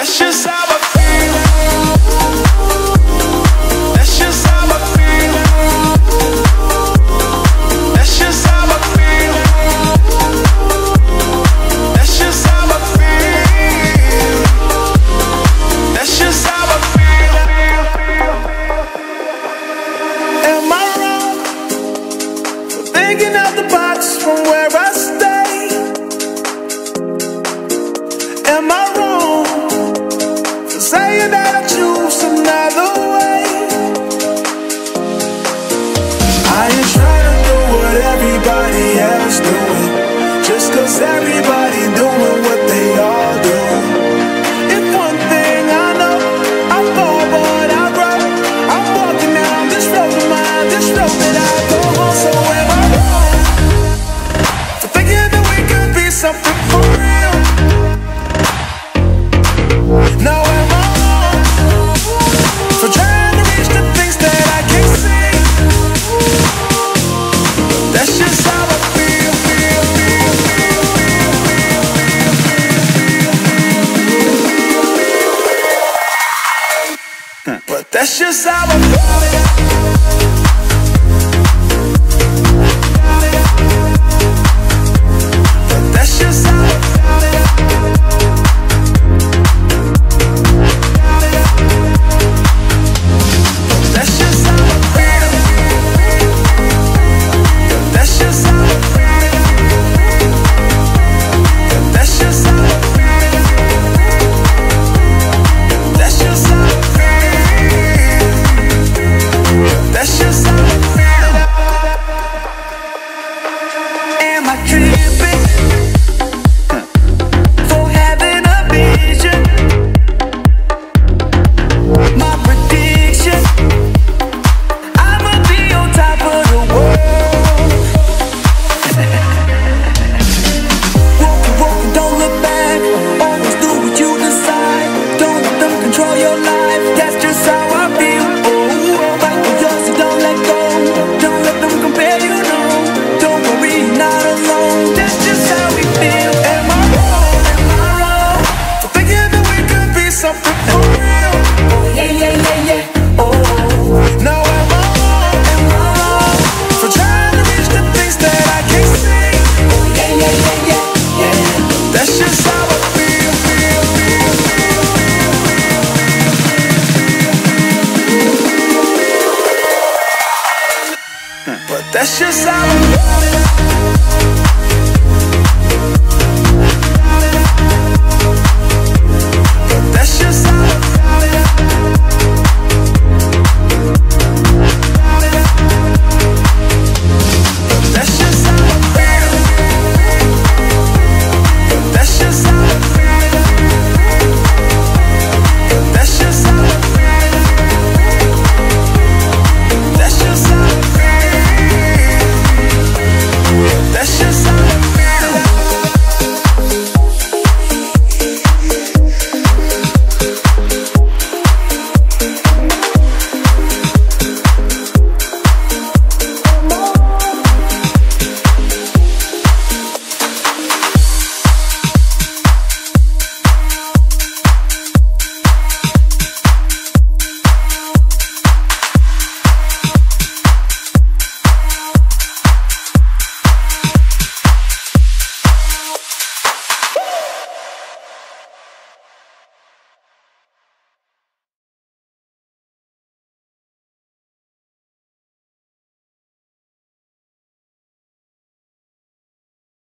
That's just how I feel. That's just how I feel. That's just how I feel. That's just how I feel. That's just how I feel. Am I wrong for thinking out the box from where I stay? Am I wrong for saying that I choose another way? I ain't trying to do what everybody else doing, just cause everybody doing what they all do. If one thing I know, I fall but I grow. I'm walking down this road of mine, this road that I go on. So am I wrong for thinking that we could be something for real? Now am I wrong for trying to reach the things that I can't see? That's just how I feel, feel, feel, feel, feel, feel. But that's just how I feel. But that's just how I feel. That's just how I feel. That's just how I feel. That's just how I feel. That's just how I feel. That's just how I feel. Am I tripping for having a vision? My prediction, I'ma be on top of the world. Walking, walking, don't look back. Always do what you decide. Don't let them control your life. That's just how I feel. Oh, fight for yours, so don't let go. Don't let them compare you, no. Don't worry, you're not alone. That's just how we feel. Am I wrong? Am I wrong for thinking that we could be something for real? Yeah, yeah, yeah, yeah. Oh, now am I wrong for trying to reach the things that I can't see? Yeah, yeah, yeah, yeah, yeah. That's just how I feel, feel, feel, feel, feel, feel, feel. But that's just how I